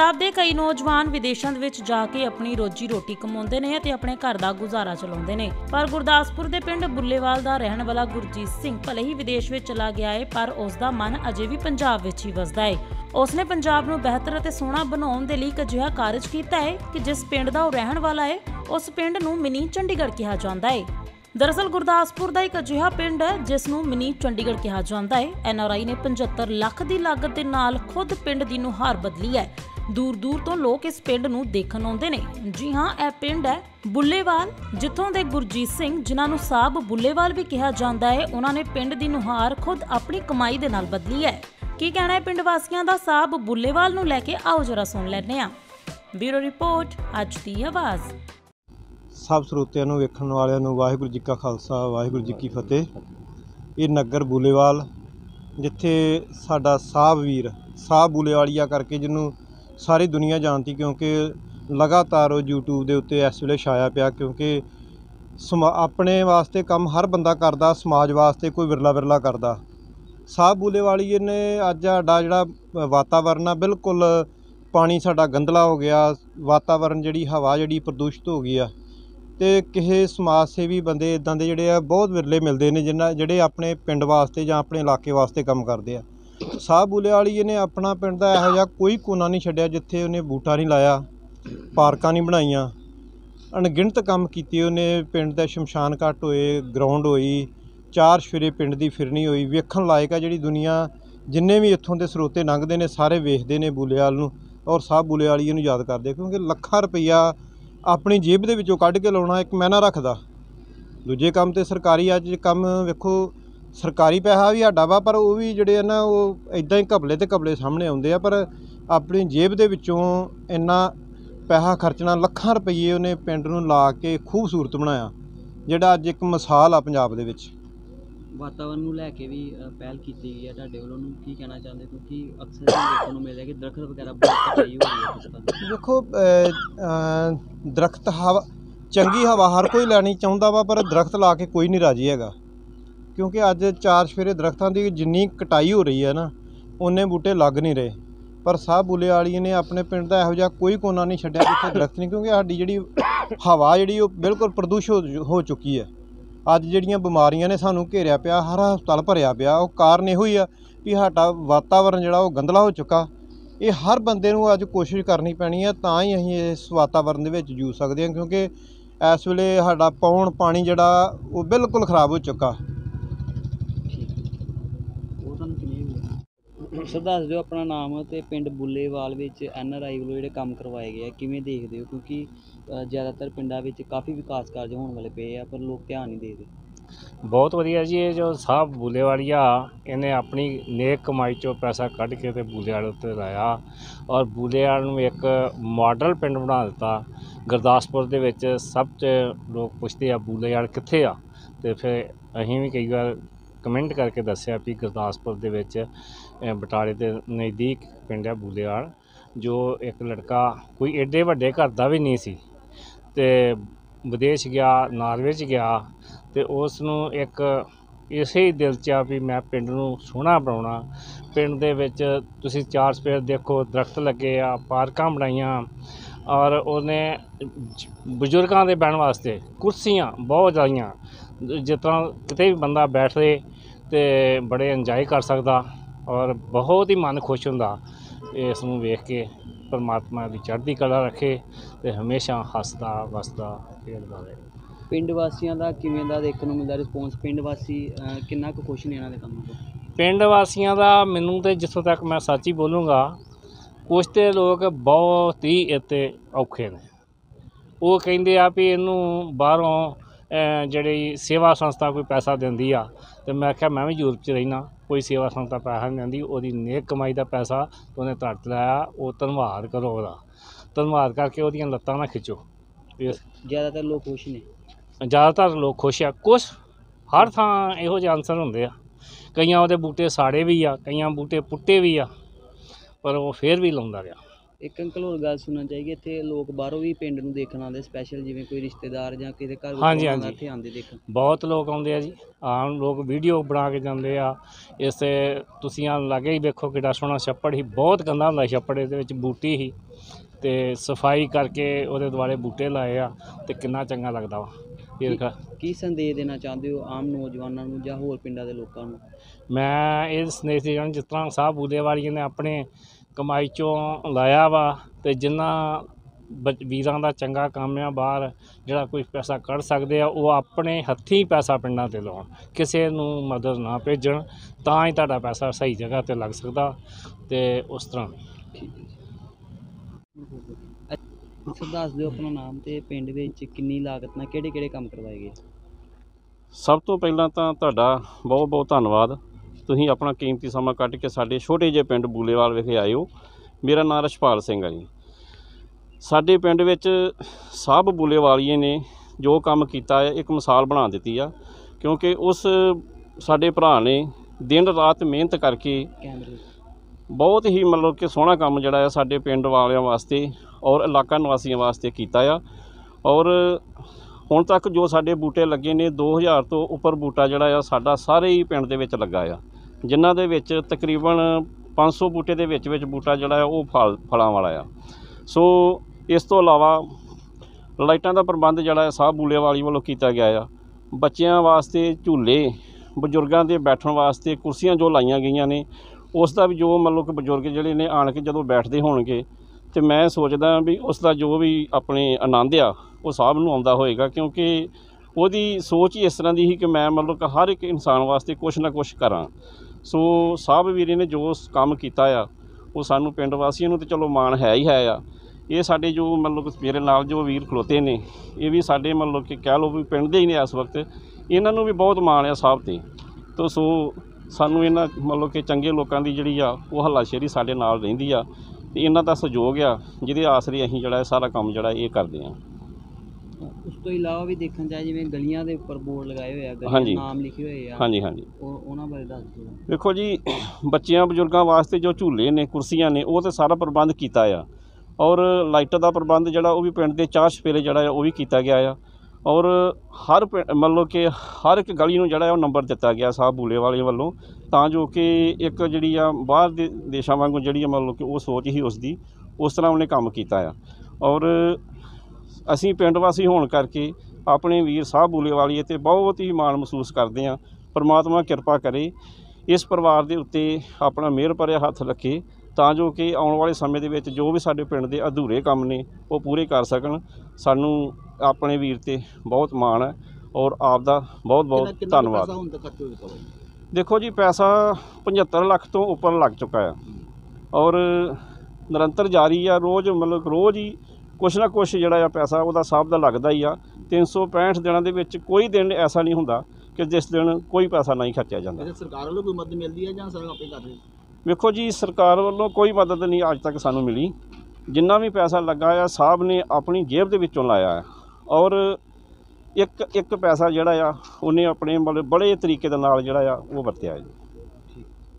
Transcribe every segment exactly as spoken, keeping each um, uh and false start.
पंजाब के कई नौजवान विदेशों विच जाके अपनी रोजी रोटी कमाउंदे ने ते अपने घर का गुजारा चलाउंदे ने, पर गुरदासपुर के पिंड बुल्लेवाल का रहने वाला गुरजीत सिंह भले ही विदेश में चला गया है, पर उसका मन अजे भी पंजाब विच ही वसदा है। उसने पंजाब नूं बेहतर ते सोहना बनाउण दे लई इक अजिहा कारज कीता है कि जिस पिंड दा ओह रहण वाला है उस पिंड नूं मिनी चंडीगढ़ कहा जाता है। दरअसल गुरदासपुर का एक अजिहा पिंड है जिसनूं मिनी चंडीगढ़ कहा जाता है। एन आर आई ने पचहत्तर लाख की लागत के नाल खुद पिंड की नुहार बदली है। दूर दूर तो लोग इस पिंड नूं देखण आउंदे ने। जी हाँ, यह पिंड है बुल्लेवाल, जिथों के गुरजीत सिंह, जिन्हां नूं साहब बुल्लेवाल भी कहा जाता है, उन्होंने पिंड की नुहार खुद अपनी कमाई के नाल बदली है। की कहना है पिंड वासियों का साहब बुल्लेवाल नूं लैके, आओ जरा सुन लैंदे हां। ब्यूरो रिपोर्ट, अज दी आवाज़। सब ਸਰੋਤਿਆਂ ਨੂੰ ਵੇਖਣ ਵਾਲਿਆਂ ਨੂੰ ਵਾਹਿਗੁਰੂ जी का खालसा वाहिगुरू जी की फतेह। ये नगर ਬੁੱਲੇਵਾਲ जिथे साडा साहब वीर साहब ਬੁੱਲੇਵਾਲੀਆ करके जिन्हों सारी दुनिया जानती, क्योंकि लगातार वो यूट्यूब के उत्ते इस वेले छाया पिया, क्योंकि समा अपने वास्ते काम हर बंदा करता, समाज वास्ते कोई विरला विरला करता। साहब ਬੁੱਲੇਵਾਲੀਏ ने अज साडा जिहड़ा वातावरण आ बिल्कुल पानी साडा गंदला हो गया, वातावरण जिहड़ी हवा जिहड़ी प्रदूषित हो गई आ। तो किसी समाज सेवी बंदे इदां दे जिहड़े आ बहुत विरले मिलते हैं जिन्ना जिहड़े अपने पिंड वास्ते जां अपने इलाके वास्ते काम करते हैं। साहब ਬੁੱਲੇਵਾਲੀਏ ने अपना पिंड का इहो जिहा कोई कोना नहीं छड्डिया जिथे उन्हें बूटा नहीं लाया, पार्कां नहीं बनाईयां, अणगिणत काम कीते उन्हें। पिंड दे शमशान घाट होए, ग्राउंड होई, चार शफेरे पिंड की फिरनी होई। वेखण लायक आ, जिहड़ी दुनिया जिन्ने भी इत्थों के स्रोते लंघते हैं सारे वेखते हैं ਬੁੱਲੇਵਾਲ नूं और साहब ਬੁੱਲੇਵਾਲੀਏ नूं याद करते, क्योंकि लखां रुपया अपनी जेब दे विचों कढ के लाउणा एक मैना रखदा। दूजे काम तो सरकारी अज काम वेखो, सरकारी पैसा भी साडा वा, पर वो भी जिहड़े ना वो इदां ही घपले ते घपले सामने आउंदे आ। पर अपनी जेब दे विचों इन्ना पैसा खर्चना, लखां रुपये उन्हें पिंड नूं ला के खूबसूरत बनाया, जिहड़ा अज एक मिसाल आ पंजाब दे विच। वातावरण ਨੂੰ ਲੈ ਕੇ ਵੀ ਪਹਿਲ ਕੀਤੀ ਗਈ ਹੈ ਤੁਹਾਡੇ ਵੱਲੋਂ, ਨੂੰ ਕੀ ਕਹਿਣਾ ਚਾਹੁੰਦੇ, ਕਿਉਂਕਿ ਅਕਸਰ ਦੇਖਣ ਨੂੰ ਮਿਲ ਰਿਹਾ ਕਿ ਦਰਖਤ ਵਗੈਰਾ ਬਹੁਤ ਕਟਾਈ ਹੋ ਰਹੀ ਹੈ। देखो दरख्त हवा चंगी हवा हर कोई लैनी चाहुंदा वा, पर दरख्त ला के कोई नहीं राजी हैगा, क्योंकि अज चार चफेरे दरख्तां की जिन्नी कटाई हो रही है ना, उन्ने बूटे लग नहीं रहे। पर साहब ਬੁੱਲੇਵਾਲੀਏ ने अपने पिंड का इहो जिहा कोई कोना नहीं छड्डिया जिथे दरख्त नहीं, क्योंकि साडी जिहड़ी हवा जिहड़ी वो बिल्कुल प्रदूषित हो चुकी है। अज जिहड़ियां बीमारियां ने सानूं घेरिया पिया, हर हस्पताल भरिया पिया, वो कारण इहो ही आ भी साडा वातावरण जिहड़ा वो गंदला हो चुका। ये हर बंदे नूं अज कोशिश करनी पैनी है, तां ही असीं इस वातावरण दे विच जूझ सकदे हां, क्योंकि इस वेले साडा पौण पानी जिहड़ा वो बिल्कुल खराब हो चुका। सर दस दिओ अपना नाम ते पिंड ਬੁੱਲੇਵਾਲ ਵਿੱਚ एन आर आई ਵੱਲੋਂ ਜਿਹੜੇ ਕੰਮ ਕਰਵਾਏ ਗਏ ਆ ਕਿਵੇਂ ਦੇਖਦੇ ਹੋ, क्योंकि ज़्यादातर ਪਿੰਡਾਂ ਵਿੱਚ ਕਾਫੀ ਵਿਕਾਸ ਕਾਰਜ ਹੋਣ ਵਾਲੇ ਪਏ ਆ ਪਰ ਲੋਕ ਧਿਆਨ नहीं देते। बहुत वधिया जी, ये जो साहब ਬੁੱਲੇਵਾਲੀਆ इन्हें अपनी नेक कमाई चो पैसा कढ़ के ते ਬੁੱਲੇਵਾਲ उत्ते लाया और ਬੁੱਲੇਵਾਲ नूं एक मॉडल पिंड बना दिता। गुरदासपुर दे विच सब च लोग पुछते आ ਬੁੱਲੇਵਾਲ कित्थे आ, ते फिर असीं भी कई बार कमेंट करके दस्सिया भी गुरदासपुर दे विच बटाले के नज़दीक पिंड है ਬੁੱਲੇਵਾਲ, जो एक लड़का कोई एडे वड्डे घर का भी नहीं सी, ते विदेश गया, नार्वे च गया, तो उसनूं एक इसे ही दिल च भी मैं पिंड नूं सोहना बनाउणा। पिंड दे विच तुसीं चार चफेरे देखो दरख्त लगे आ, पार्कां बनाईयां, और उन्हें बजुर्गों के बैठण वास्ते कुर्सियां बहुत लाईयां, जिस तरह किते भी बंदा बैठे तो बड़े इंजॉय कर सकता और बहुत ही मन खुश होंदा इस नूं वेख के। परमात्मा की चढ़ती कला रखे तो हमेशा हसदा वसदा खेलदा रहे। पिंड वासियों का किवें दा देखण नूं मिलदा रिस्पोंस, पिंड वासी किन्ना कुछ खुश ने इन्हां दे कामां तों? पिंड वासियों का मैनूं तो जिथों तक मैं सच ही बोलूँगा, कुछ तो लोग बहुत ही इत्ते औखे ने। वो कहिंदे आ भी इनू बाहरों जिहड़ी सेवा संस्था कोई पैसा दिंदी आ, तो मैं आख्या मैं भी यूरोप च रहना, कोई सेवा संस्था पैसा नहीं दिंदी, ओहदी नेक कमाई का पैसा तो उन्हें धरत लाया, वो धन्नवाद करो, ओहदा धन्नवाद करके ओहदियां लत्तां ना खिच्चो। ज़्यादातर लोग खुश ने, ज़्यादातर लोग खुश आ। कुछ हर थां इहो जिहे आंसर हुंदे आ, कईयां ओहदे बूटे साड़े भी आ, कईयां बूटे पुट्टे भी आ, पर वो फिर भी लाउंदा रहा। ਇੱਕ ਅੰਕਲ ਹੋਰ ਗੱਲ ਸੁਣਨਾ ਚਾਹੀਏ, ਇੱਥੇ ਲੋਕ ਬਾਹਰੋਂ ਵੀ ਪਿੰਡ ਨੂੰ ਦੇਖਣ ਆਉਂਦੇ ਸਪੈਸ਼ਲ, ਜਿਵੇਂ ਕੋਈ ਰਿਸ਼ਤੇਦਾਰ ਜਾਂ ਕਿਸੇ ਘਰ ਹਾਂਜੀ, ਵਿੱਚ ਹਾਂਜੀ। ਇੱਥੇ ਆਉਂਦੇ ਦੇਖਣ। ਬਹੁਤ ਲੋਕ ਆਉਂਦੇ ਆ ਜੀ, ਆਮ ਲੋਕ ਵੀਡੀਓ ਬਣਾ ਕੇ ਜਾਂਦੇ ਆ। ਇਸ ਤੁਸੀਂ ਆ ਲਾਗੇ ਹੀ ਵੇਖੋ ਕਿੱਡਾ ਸੋਹਣਾ ਛੱਪੜ ਸੀ, ਬਹੁਤ ਗੰਦਾ ਹੁੰਦਾ ਛੱਪੜ, ਇਹਦੇ ਵਿੱਚ ਬੂਟੀ ਸੀ ਤੇ ਸਫਾਈ ਕਰਕੇ ਉਹਦੇ ਦੁਆਲੇ ਬੂਟੇ ਲਾਏ ਆ ਤੇ ਕਿੰਨਾ ਚੰਗਾ ਲੱਗਦਾ ਵਾ। ਫਿਰ ਕੀ ਸੰਦੇਸ਼ ਦੇਣਾ ਚਾਹੁੰਦੇ ਹੋ ਆਮ ਨੌਜਵਾਨਾਂ ਨੂੰ ਜਾਂ ਹੋਰ ਪਿੰਡਾਂ ਦੇ ਲੋਕਾਂ ਨੂੰ? ਮੈਂ ਇਹ ਸੰਦੇਸ਼ ਦੇਣਾ, ਜਿਸ ਤਰ੍ਹਾਂ ਸਾਹਿਬ ਬੂਲੇਵਾਲੀਏ ਨੇ ਆਪਣੇ ਕਮਾਈ 'ਚੋਂ ਲਾਇਆ ਵਾ, ਅਤੇ ਜਿਨ੍ਹਾਂ ਬ ਵੀਰਾਂ ਦਾ ਚੰਗਾ ਕੰਮ ਆ ਬਾਹਰ ਜਿਹੜਾ ਕੋਈ ਪੈਸਾ ਕੱਢ ਸਕਦੇ ਆ, ਉਹ ਆਪਣੇ ਹੱਥੀਂ ਪੈਸਾ ਪਿੰਡਾਂ 'ਤੇ ਲਾਉਣ, ਕਿਸੇ ਨੂੰ ਮਦਦ ਨਾ ਭੇਜਣ, ਤਾਂ ਹੀ ਤੁਹਾਡਾ ਪੈਸਾ ਸਹੀ ਜਗ੍ਹਾ 'ਤੇ ਲੱਗ ਸਕਦਾ। ਅਤੇ ਉਸ ਤਰ੍ਹਾਂ ਸਰ ਦੱਸ ਦਿਓ ਆਪਣਾ ਨਾਮ ਤੇ ਪਿੰਡ ਵਿੱਚ ਕਿੰਨੀ ਲਾਗਤ ਨਾਲ ਕਿਹੜੇ ਕਿਹੜੇ ਕੰਮ ਕਰਵਾਏ ਗਏ? ਸਭ ਤੋਂ ਪਹਿਲਾਂ ਤਾਂ ਤੁਹਾਡਾ ਬਹੁਤ ਬਹੁਤ ਧੰਨਵਾਦ, ਤੁਸੀਂ ਆਪਣਾ ਕੀਮਤੀ ਸਮਾਂ ਕੱਢ ਕੇ ਸਾਡੇ ਛੋਟੇ ਜਿਹੇ ਪਿੰਡ ਬੂਲੇਵਾਲ ਵਿਖੇ ਆਏ ਹੋ। ਮੇਰਾ ਨਾਮ ਰਛਪਾਲ ਸਿੰਘ ਹੈ ਜੀ। ਸਾਡੇ ਪਿੰਡ ਵਿੱਚ ਸਾਹਿਬ ਬੂਲੇਵਾਲੀਏ ਨੇ ਜੋ ਕੰਮ ਕੀਤਾ ਹੈ, ਇੱਕ ਮਿਸਾਲ ਬਣਾ ਦਿੱਤੀ ਆ, ਕਿਉਂਕਿ ਉਸ ਸਾਡੇ ਭਰਾ ਨੇ ਦਿਨ ਰਾਤ ਮਿਹਨਤ ਕਰਕੇ ਕੈਮਰੇ ਬਹੁਤ ਹੀ ਮਤਲਬ ਕਿ ਸੋਹਣਾ ਕੰਮ ਜਿਹੜਾ ਹੈ ਸਾਡੇ ਪਿੰਡ ਵਾਲਿਆਂ ਵਾਸਤੇ ਔਰ ਇਲਾਕਾ ਨਿਵਾਸੀਆਂ ਵਾਸਤੇ ਕੀਤਾ ਆ। ਔਰ ਹੁਣ ਤੱਕ ਜੋ ਸਾਡੇ ਬੂਟੇ ਲੱਗੇ ਨੇ, ਦੋ ਹਜ਼ਾਰ ਤੋਂ ਉੱਪਰ ਬੂਟਾ ਜਿਹੜਾ ਆ ਸਾਡਾ ਸਾਰੇ ਹੀ ਪਿੰਡ ਦੇ ਵਿੱਚ ਲੱਗਾ ਆ, ਜਿਨ੍ਹਾਂ ਦੇ ਵਿੱਚ ਤਕਰੀਬਨ ਪੰਜ ਸੌ ਬੂਟੇ ਦੇ ਵਿੱਚ ਵਿੱਚ ਬੂਟਾ ਜਿਹੜਾ ਆ ਉਹ ਫਲ ਫਲਾਂ ਵਾਲਾ ਆ। ਸੋ ਇਸ ਤੋਂ ਇਲਾਵਾ ਲਾਈਟਾਂ ਦਾ ਪ੍ਰਬੰਧ ਜਿਹੜਾ ਹੈ ਸਾਹਿਬ ਬੂਲੇਵਾਲੀ ਵੱਲੋਂ ਕੀਤਾ ਗਿਆ ਆ। ਬੱਚਿਆਂ ਵਾਸਤੇ ਝੂਲੇ, ਬਜ਼ੁਰਗਾਂ ਦੇ ਬੈਠਣ ਵਾਸਤੇ ਕੁਰਸੀਆਂ ਜੋ ਲਾਈਆਂ ਗਈਆਂ ਨੇ, ਉਸ ਦਾ ਵੀ ਜੋ ਮਤਲਬ ਕਿ ਬਜ਼ੁਰਗ ਜਿਹੜੇ ਨੇ ਆਣ ਕੇ ਜਦੋਂ ਬੈਠਦੇ ਹੋਣਗੇ, ਅਤੇ ਮੈਂ ਸੋਚਦਾ ਵੀ ਉਸ ਦਾ ਜੋ ਵੀ ਆਪਣੇ ਆਨੰਦ ਆ ਉਹ ਸਾਹਿਬ ਨੂੰ ਆਉਂਦਾ ਹੋਏਗਾ, ਕਿਉਂਕਿ ਉਹਦੀ ਸੋਚ ਹੀ ਇਸ ਤਰ੍ਹਾਂ ਦੀ ਸੀ ਕਿ ਮੈਂ ਮਤਲਬ ਕਿ ਹਰ ਇੱਕ ਇਨਸਾਨ ਵਾਸਤੇ ਕੁਛ ਨਾ ਕੁਛ ਕਰਾਂ। ਸੋ ਸਾਹਿਬ ਵੀਰੇ ਨੇ ਜੋ ਕੰਮ ਕੀਤਾ ਆ, ਉਹ ਸਾਨੂੰ ਪਿੰਡ ਵਾਸੀਆਂ ਨੂੰ ਤਾਂ ਚਲੋ ਮਾਣ ਹੈ ਹੀ ਹੈ ਆ। ਇਹ ਸਾਡੇ ਜੋ ਮਤਲਬ ਕਿ ਮੇਰੇ ਨਾਲ ਜੋ ਵੀਰ ਖਲੋਤੇ ਨੇ, ਇਹ ਵੀ ਸਾਡੇ ਮਤਲਬ ਕਿ ਕਹਿ ਲਓ ਵੀ ਪਿੰਡ ਦੇ ਹੀ ਨੇ ਇਸ ਵਕਤ, ਇਹਨਾਂ ਨੂੰ ਵੀ ਬਹੁਤ ਮਾਣ ਆ ਸਾਹਿਬ 'ਤੇ। ਤੋ ਸੋ ਸਾਨੂੰ ਇਹਨਾਂ ਮਤਲਬ ਕਿ ਚੰਗੇ ਲੋਕਾਂ ਦੀ ਜਿਹੜੀ ਆ ਉਹ ਹੱਲਾਸ਼ੇਰੀ ਸਾਡੇ ਨਾਲ ਰਹਿੰਦੀ ਆ, ਅਤੇ ਇਹਨਾਂ ਦਾ ਸਹਿਯੋਗ ਆ, ਜਿਹਦੇ ਆਸਰੇ ਅਸੀਂ ਜਿਹੜਾ ਸਾਰਾ ਕੰਮ ਜਿਹੜਾ ਇਹ ਕਰਦੇ ਹਾਂ। ਉਸ ਤੋਂ ਇਲਾਵਾ ਵੀ ਦੇਖਣ ਚਾਹੇ ਜਿਵੇਂ ਗਲੀਆਂ ਦੇ ਉੱਪਰ ਬੋਰਡ ਲਗਾਏ ਹੋਏ ਆ, ਗਲੀਆਂ ਹਾਂਜੀ। ਨਾਮ ਲਿਖੇ ਹੋਏ ਆ, ਹਾਂਜੀ ਹਾਂਜੀ ਉਹ ਉਹਨਾਂ ਬਾਰੇ ਦੱਸ ਦਿਓ। ਵੇਖੋ ਜੀ, ਬੱਚਿਆਂ ਬਜ਼ੁਰਗਾਂ ਵਾਸਤੇ ਜੋ ਝੂਲੇ ਨੇ, ਕੁਰਸੀਆਂ ਨੇ, ਉਹ ਤਾਂ ਸਾਰਾ ਪ੍ਰਬੰਧ ਕੀਤਾ ਆ। ਔਰ ਲਾਈਟ ਦਾ ਪ੍ਰਬੰਧ ਜਿਹੜਾ ਉਹ ਵੀ ਪਿੰਡ ਦੇ ਚਾਰ ਚੁਫੇਰੇ ਜਿਹੜਾ ਆ ਉਹ ਵੀ ਕੀਤਾ ਗਿਆ ਆ। ਔਰ ਹਰ ਪਿੰ ਮਤਲਬ ਕਿ ਹਰ ਇੱਕ ਗਲੀ ਨੂੰ ਜਿਹੜਾ ਉਹ ਨੰਬਰ ਦਿੱਤਾ ਗਿਆ ਸਾਹਿਬ ਬੂਲੇਵਾਲੀਏ ਵੱਲੋਂ, ਤਾਂ ਜੋ ਕਿ ਇੱਕ ਜਿਹੜੀ ਆ ਬਾਹਰ ਦੇ ਦੇਸ਼ਾਂ ਵਾਂਗੂ ਜਿਹੜੀ ਆ ਮਤਲਬ ਕਿ ਉਹ ਸੋਚ ਹੀ ਉਸ ਦੀ ਉਸ ਤਰ੍ਹਾਂ ਉਹਨੇ ਕੰਮ ਕੀਤਾ ਆ। ਔਰ ਅਸੀਂ ਪਿੰਡ ਵਾਸੀ ਹੋਣ ਕਰਕੇ ਆਪਣੇ ਵੀਰ ਸਾਹਿਬ ਬੂਲੇਵਾਲੀਏ 'ਤੇ ਬਹੁਤ ਹੀ ਮਾਣ ਮਹਿਸੂਸ ਕਰਦੇ ਹਾਂ। ਪਰਮਾਤਮਾ ਕਿਰਪਾ ਕਰੇ, ਇਸ ਪਰਿਵਾਰ ਦੇ ਉੱਤੇ ਆਪਣਾ ਮਿਹਰ ਭਰਿਆ ਹੱਥ ਰੱਖੇ, ਤਾਂ ਜੋ ਕਿ ਆਉਣ ਵਾਲੇ ਸਮੇਂ ਦੇ ਵਿੱਚ ਜੋ ਵੀ ਸਾਡੇ ਪਿੰਡ ਦੇ ਅਧੂਰੇ ਕੰਮ ਨੇ ਉਹ ਪੂਰੇ ਕਰ ਸਕਣ। ਸਾਨੂੰ ਆਪਣੇ ਵੀਰ 'ਤੇ ਬਹੁਤ ਮਾਣ ਹੈ ਔਰ ਆਪ ਦਾ ਬਹੁਤ ਬਹੁਤ ਧੰਨਵਾਦ। ਦੇਖੋ ਜੀ, ਪੈਸਾ ਪਝੱਤਰ ਲੱਖ ਤੋਂ ਉੱਪਰ ਲੱਗ ਚੁੱਕਾ ਆ ਔਰ ਨਿਰੰਤਰ ਜਾਰੀ ਆ। ਰੋਜ਼ ਮਤਲਬ ਰੋਜ਼ ਹੀ ਕੁਛ ਨਾ ਕੁਛ ਜਿਹੜਾ ਆ ਪੈਸਾ ਉਹਦਾ ਸਾਹਿਬ ਦਾ ਲੱਗਦਾ ਹੀ ਆ। ਤਿੰਨ ਸੌ ਪੈਂਹਠ ਦਿਨਾਂ ਦੇ ਵਿੱਚ ਕੋਈ ਦਿਨ ਐਸਾ ਨਹੀਂ ਹੁੰਦਾ ਕਿ ਜਿਸ ਦਿਨ ਕੋਈ ਪੈਸਾ ਨਹੀਂ ਖਰਚਿਆ ਜਾਂਦਾ। ਸਰਕਾਰ ਵੱਲੋਂ ਕੋਈ ਮਦਦ ਮਿਲਦੀ ਹੈ ਜਾਂ ਸਾਨੂੰ ਆਪੇ ਕਰ ਰਹੇ? ਵੇਖੋ ਜੀ, ਸਰਕਾਰ ਵੱਲੋਂ ਕੋਈ ਮਦਦ ਨਹੀਂ ਅੱਜ ਤੱਕ ਸਾਨੂੰ ਮਿਲੀ। ਜਿੰਨਾ ਵੀ ਪੈਸਾ ਲੱਗਾ ਆ ਸਾਹਿਬ ਨੇ ਆਪਣੀ ਜੇਬ ਦੇ ਵਿੱਚੋਂ ਲਾਇਆ ਆ ਔਰ ਇੱਕ ਇੱਕ ਪੈਸਾ ਜਿਹੜਾ ਆ ਉਹਨੇ ਆਪਣੇ ਮਤਲਬ ਬੜੇ ਤਰੀਕੇ ਦੇ ਨਾਲ ਜਿਹੜਾ ਆ ਉਹ ਵਰਤਿਆ ਜੀ।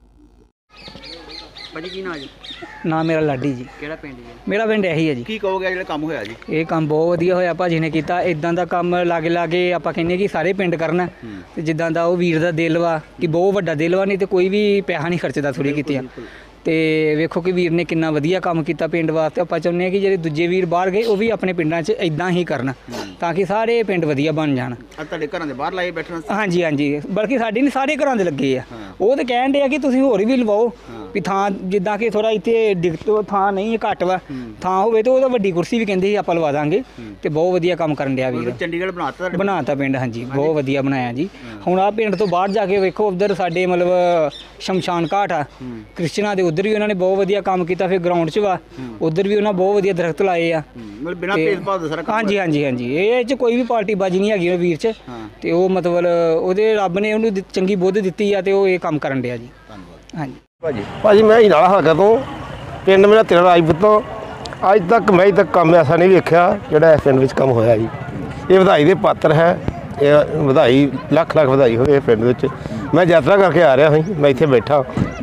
ਭਾਜੀ ਕੀ ਨਾਂ ਜੀ? ਨਾਮ ਮੇਰਾ ਲਾਡੀ ਜੀ। ਕਿਹੜਾ ਪਿੰਡ ਜੀ? ਮੇਰਾ ਪਿੰਡ ਇਹੀ ਹੈ ਜੀ। ਕੀ ਕਹੋਗੇ ਜਿਹੜਾ ਕੰਮ ਹੋਇਆ ਜੀ? ਇਹ ਕੰਮ ਬਹੁਤ ਵਧੀਆ ਹੋਇਆ ਭਾਜੀ ਨੇ ਕੀਤਾ। ਇਦਾਂ ਦਾ ਕੰਮ ਲਾਗੇ ਲਾਗੇ ਆਪਾਂ ਕਹਿੰਦੇ ਕਿ ਸਾਰੇ ਪਿੰਡ ਕਰਨ, ਤੇ ਜਿੱਦਾਂ ਦਾ ਉਹ ਵੀਰ ਦਾ ਦਿਲ ਵਾ ਕਿ ਬਹੁਤ ਵੱਡਾ ਦਿਲ ਵਾ, ਨਹੀਂ ਤੇ ਕੋਈ ਵੀ ਪੈਸਾ ਨਹੀਂ ਖਰਚਦਾ ਥੋੜੀ ਕੀਤੀਆਂ। ਤੇ ਵੇਖੋ ਕਿ ਵੀਰ ਨੇ ਕਿੰਨਾ ਵਧੀਆ ਕੰਮ ਕੀਤਾ ਪਿੰਡ ਵਾਸਤੇ। ਆਪਾਂ ਚਾਹੁੰਦੇ ਹਾਂ ਕਿ ਜਿਹੜੇ ਦੂਜੇ ਵੀਰ ਬਾਹਰ ਗਏ ਉਹ ਵੀ ਆਪਣੇ ਪਿੰਡਾਂ 'ਚ ਇਦਾਂ ਹੀ ਕਰਨ, ਤਾਂ ਕਿ ਸਾਰੇ ਪਿੰਡ ਵਧੀਆ ਬਣ ਜਾਣ। ਤੁਹਾਡੇ ਘਰਾਂ ਦੇ ਬਾਹਰ ਲਾਏ ਬੈਠਣ? ਹਾਂਜੀ ਹਾਂਜੀ, ਬਲਕਿ ਸਾਡੇ ਨਹੀਂ ਸਾਰੇ ਘਰਾਂ ਦੇ ਲੱਗੇ ਆ। ਉਹ ਤਾਂ ਕਹਿਣ ਦੇ ਆ ਕਿ ਤੁਸੀਂ ਹੋਰ ਵੀ ਲਵਾਓ, ਵੀ ਥਾਂ ਜਿੱਦਾਂ ਕਿ ਥੋੜਾ ਇੱਥੇ ਦਿੱਕਤ ਥਾਂ ਨਹੀਂ ਘੱਟ ਵਾ, ਥਾਂ ਹੋਵੇ ਤਾਂ ਉਹਦਾ ਵੱਡੀ ਕੁਰਸੀ ਵੀ ਕਹਿੰਦੇ ਸੀ ਆਪਾਂ ਲਵਾ ਦਾਂਗੇ। ਤੇ ਬਹੁਤ ਵਧੀਆ ਕੰਮ ਕਰਨ ਡਿਆ ਵੀਰ। ਚੰਡੀਗੜ੍ਹ ਬਣਾਤਾ ਬਣਾਤਾ ਪਿੰਡ, ਹਾਂਜੀ ਬਹੁਤ ਵਧੀਆ ਬਣਾਇਆ ਜੀ। ਹੁਣ ਆਹ ਪਿੰਡ ਤੋਂ ਬਾਹਰ ਜਾ ਕੇ ਵੇਖੋ, ਉੱਧਰ ਸਾਡੇ ਮਤਲਬ ਸ਼ਮਸ਼ਾਨ ਘਾਟ ਆ ਕ੍ਰਿਸਚਨਾਂ ਦੇ, ਉੱਧਰ ਵੀ ਉਹਨਾਂ ਨੇ ਬਹੁਤ ਵਧੀਆ ਕੰਮ ਕੀਤਾ। ਫਿਰ ਗਰਾਊਂਡ 'ਚ ਵਾ, ਉੱਧਰ ਵੀ ਉਹਨਾਂ ਬਹੁਤ ਵਧੀਆ ਦਰਖਤ ਲਾਏ ਆ। ਮਤਲਬ ਬਿਨਾਂ ਭੇਦਭਾਵ ਦੇ ਸਾਰਾ ਕੰਮ? ਹਾਂਜੀ ਹਾਂਜੀ ਹਾਂਜੀ, ਇਹ 'ਚ ਕੋਈ ਵੀ ਪਾਰਟੀ ਬਾਜੀ ਨਹੀਂ ਹੈਗੀ ਉਹ ਵੀਰ 'ਚ। ਤੇ ਉਹ ਮਤਲਬ ਉਹਦੇ ਰੱਬ ਨੇ ਉਹਨੂੰ ਚੰਗੀ ਬੁੱਧ ਦਿੱਤੀ ਆ ਤੇ ਉਹ ਇਹ ਕੰਮ ਕਰਨ ਡਿਆ ਜੀ। ਹਾਂਜੀ ਭਾਜੀ ਭਾਜੀ ਮੈਂ ਹੀ ਨਾਲਾ ਹਲਕਾ ਤੋਂ, ਪਿੰਡ ਮੇਰਾ ਤੇਰਾ ਰਾਜਪੂਤ ਤੋਂ। ਅੱਜ ਤੱਕ ਮੈਂ ਤੱਕ ਕੰਮ ਐਸਾ ਨਹੀਂ ਵੇਖਿਆ ਜਿਹੜਾ ਇਸ ਪਿੰਡ ਵਿੱਚ ਕੰਮ ਹੋਇਆ ਜੀ। ਇਹ ਵਧਾਈ ਦੇ ਪਾਤਰ ਹੈ। ਇਹ ਵਧਾਈ ਲੱਖ ਲੱਖ ਵਧਾਈ ਹੋਵੇ ਪਿੰਡ ਵਿੱਚ। ਮੈਂ ਯਾਤਰਾ ਕਰਕੇ ਆ ਰਿਹਾ ਸੀ, ਮੈਂ ਇੱਥੇ ਬੈਠਾ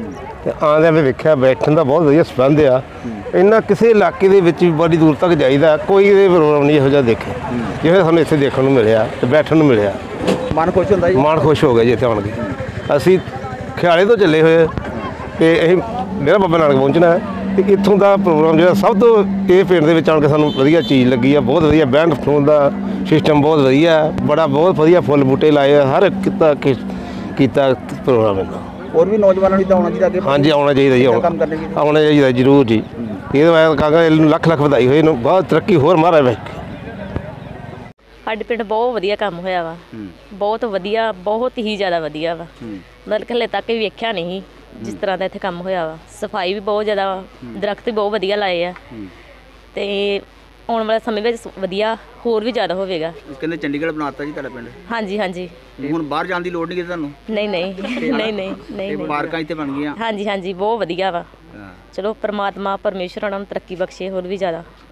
ਤੇ ਆਉਂਦਿਆਂ ਮੈਂ ਵੇਖਿਆ ਬੈਠਣ ਦਾ ਬਹੁਤ ਵਧੀਆ ਸੰਬੰਧ ਆ। ਇਹਨਾਂ ਕਿਸੇ ਇਲਾਕੇ ਦੇ ਵਿੱਚ ਵੀ ਬੜੀ ਦੂਰ ਤੱਕ ਜਾਈਦਾ, ਕੋਈ ਇਹ ਪ੍ਰੋਗਰਾਮ ਨਹੀਂ ਇਹੋ ਜਿਹਾ ਦੇਖੇ ਜਿਵੇਂ ਸਾਨੂੰ ਇੱਥੇ ਦੇਖਣ ਨੂੰ ਮਿਲਿਆ ਤੇ ਬੈਠਣ ਨੂੰ ਮਿਲਿਆ। ਮਨ ਖੁਸ਼ ਹੁੰਦਾ ਜੀ? ਮਨ ਖੁਸ਼ ਹੋ ਗਿਆ ਜੀ ਇੱਥੇ ਆਉਣ ਕੇ। ਅਸੀਂ ਖਿਆਲੇ ਤੋਂ ਚੱਲੇ ਹੋਏ ਤੇ ਅਸੀਂ ਡੇਰਾ ਬਾਬਾ ਨਾਨਕ ਪਹੁੰਚਣਾ ਹੈ ਤੇ ਇੱਥੋਂ ਦਾ ਪ੍ਰੋਗਰਾਮ ਜਿਹੜਾ ਸਭ ਤੋਂ ਇਹ ਪਿੰਡ ਦੇ ਵਿੱਚ ਆਉਣ ਕੇ ਸਾਨੂੰ ਵਧੀਆ ਚੀਜ਼ ਲੱਗੀ ਆ। ਬਹੁਤ ਵਧੀਆ ਬੈਂਡ ਫੋਨ ਦਾ ਸਿਸਟਮ ਬਹੁਤ ਵਧੀਆ, ਬੜਾ ਬਹੁਤ ਵਧੀਆ ਫੁੱਲ ਬੂਟੇ ਲਾਏ ਆ, ਹਰ ਇੱਕ ਕੀਤਾ ਕੀਤਾ ਪ੍ਰੋਗਰਾਮ ਇਹਨਾਂ। ਹੋਰ ਵੀ ਨੌਜਵਾਨਾਂ ਨੂੰ ਤਾਂ ਆਉਣਾ ਚਾਹੀਦਾ ਅੱਗੇ? ਹਾਂਜੀ ਆਉਣਾ ਚਾਹੀਦਾ ਜੀ, ਕੰਮ ਕਰਨੇ ਚਾਹੀਦੇ, ਆਉਣਾ ਚਾਹੀਦਾ ਜ਼ਰੂਰ ਜੀ। ਇਹਦੇ ਮੈਂ ਕਹਾਂਗਾ ਇਹਨੂੰ ਲੱਖ ਲੱਖ ਵਧਾਈ ਹੋਈ, ਇਹਨੂੰ ਬਹੁਤ ਤਰੱਕੀ ਹੋਰ ਮਹਾਰਾਜ ਵੇ। ਸਾਡੇ ਪਿੰਡ ਬਹੁਤ ਵਧੀਆ ਕੰਮ ਹੋਇਆ ਵਾ, ਬਹੁਤ ਵਧੀਆ, ਬਹੁਤ ਹੀ ਜ਼ਿਆਦਾ ਵਧੀਆ ਵਾ। ਮਤਲਬ ਕਿ ਹਲੇ ਤੱਕ ਵੀ ਵੇਖਿਆ ਨਹੀਂ ਜਿਸ ਤਰ੍ਹਾਂ ਦਾ ਇੱਥੇ ਕੰਮ ਹੋਇਆ ਵਾ। ਸਫਾਈ ਵੀ ਬਹੁਤ ਜ਼ਿਆਦਾ ਵਾ, ਦਰਖਤ ਵੀ ਬਹੁਤ ਵਧੀਆ ਲਾਏ ਆ ਤੇ ਆਉਣ ਵਾਲੇ ਸਮੇਂ ਵਿੱਚ ਵਧੀਆ ਹੋਰ ਵੀ ਜ਼ਿਆਦਾ ਹੋਵੇਗਾ। ਕਹਿੰਦੇ ਚੰਡੀਗੜ੍ਹ ਬਣਾਤਾ ਜੀ ਤੁਹਾਡਾ ਪਿੰਡ? ਹਾਂਜੀ ਹਾਂਜੀ। ਹੁਣ ਬਾਹਰ ਜਾਣ ਦੀ ਲੋੜ ਨਹੀਂ ਕਿ ਤੁਹਾਨੂੰ? ਨਹੀਂ ਨਹੀਂ ਨਹੀਂ ਨਹੀਂ ਨਹੀਂ ਪਾਰਕਾਂ ਇੱਥੇ ਬਣ ਗਈਆਂ? ਹਾਂਜੀ ਹਾਂਜੀ ਬਹੁਤ ਵਧੀਆ ਵਾ। ਚਲੋ ਪਰਮਾਤਮਾ ਪਰਮੇਸ਼ਰ ਉਹਨਾਂ ਨੂੰ ਤਰੱਕੀ ਬਖਸ਼ੇ ਹੋਰ ਵੀ ਜ਼ਿਆਦਾ।